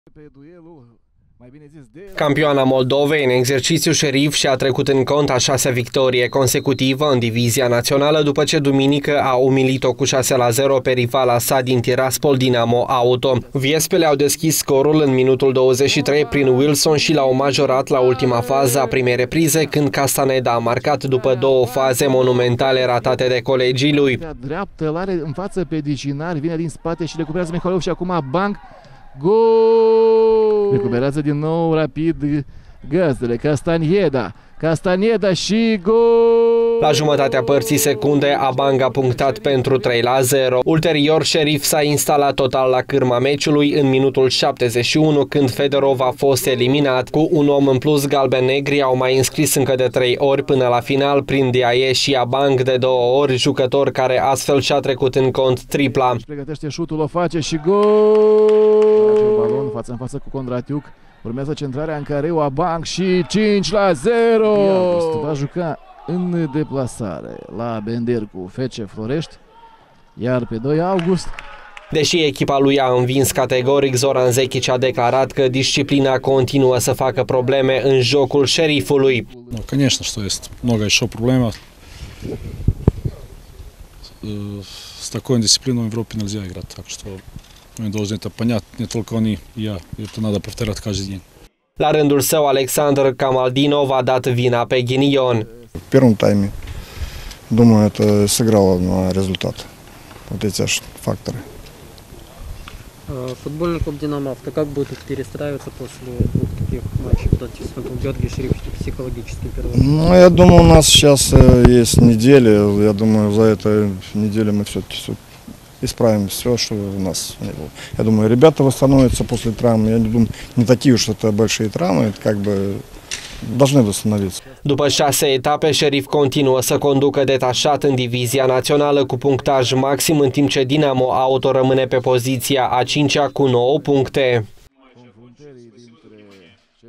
Campioana Moldovei în exercițiu Șerif și-a trecut în cont a 6-a victorie consecutivă în divizia națională după ce duminică a umilit-o cu 6-0 pe rivala sa din Tiraspol, Dinamo Auto. Viespele au deschis scorul în minutul 23 prin Wilson și l-au majorat la ultima fază a primei reprize, când Castaneda a marcat după două faze monumentale ratate de colegii lui. Dreaptă, îl are în față pe Dicinari, vine din spate și recuperează Mihalov și acum Banc. Gol! Recuperează din nou rapid gazdele, Castaneda și gol! La jumătatea părții secunde, Abang a punctat pentru 3-0. Ulterior, Șerif s-a instalat total la cârma meciului în minutul 71, când Fedorov a fost eliminat. Cu un om în plus, galben-negri au mai înscris încă de 3 ori până la final prin Diaye și Abang de 2 ori, jucător care astfel și-a trecut în cont tripla. Pregătește șutul, o face și gol! Balon față în față cu Condratiuc. Urmează centrarea în care Abang și 5-0! Va juca în deplasare la Bender cu FC Florești, iar pe 2 august... Deși echipa lui a învins categoric, Zoran Zekic a declarat că disciplina continuă să facă probleme în jocul Șerifului. Конечно, что есть много еще проблем. С такой дисциплиной в Европе нельзя играть, так что мы должны это понять, не только они, и я. Это надо повторять каждый день. La rândul său, Alexander Kamaldinov a dat vina pe ghinion. В первом тайме, думаю, это сыграло на результат. Вот эти факторы. Футбольный клуб «Динамо Авто» как будет перестраиваться после двух таких матчей против Георгия Шериф психологически? Ну, я думаю, у нас сейчас есть неделя. Я думаю, за эту неделю мы все исправим все, что у нас не было. Я думаю, ребята восстановятся после травм. Я не думаю, не такие уж это большие травмы. Это как бы должны восстановиться. După 6 etape, Șerif continuă să conducă detașat în divizia națională cu punctaj maxim, în timp ce Dinamo Auto rămâne pe poziția a 5-a cu 9 puncte.